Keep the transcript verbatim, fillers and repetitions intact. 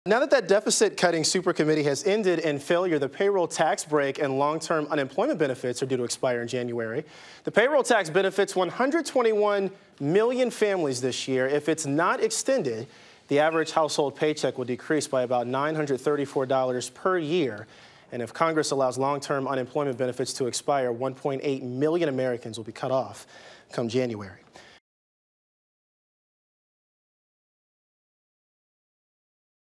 Now that that deficit-cutting super committee has ended in failure, the payroll tax break and long-term unemployment benefits are due to expire in January. The payroll tax benefits one hundred twenty-one million families this year. If it's not extended, the average household paycheck will decrease by about nine hundred thirty-four dollars per year. And if Congress allows long-term unemployment benefits to expire, one point eight million Americans will be cut off come January.